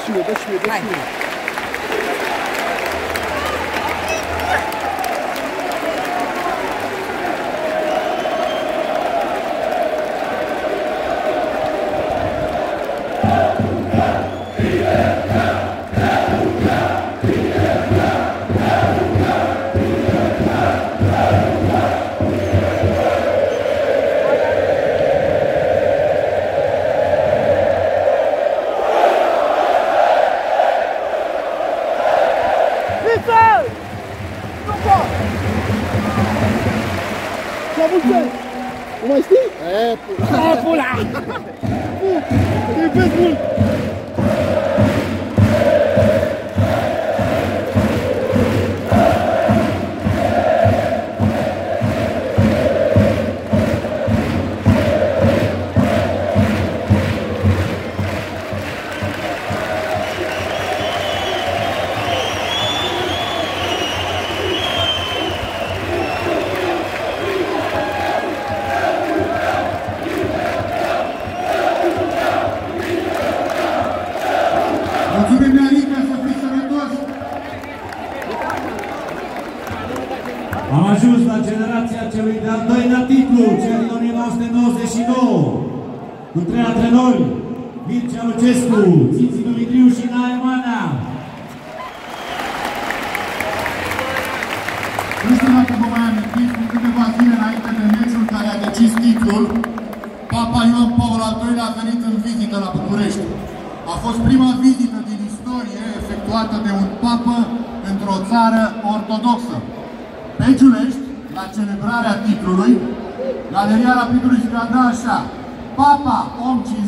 și mie, dă și mie, dă și mie. Nu mai știi? Pula! Îi vezi mult! Am ajuns la generația celui de-al doilea titlu, cel din 1999, cu trei antrenori, Mircea Lucescu, Țiți Dumitriu și Nae Manea. Nu știu dacă vă mai amintiți, cu câteva zile înainte de meciul care a decis titlul, Papa Ioan Paul al II-lea a venit în vizită la București. A fost prima vizită din istorie efectuată de un papă într-o țară ortodoxă. Pe Giulești, la celebrarea titlului, Galeria Rapidului scria așa: Papa, om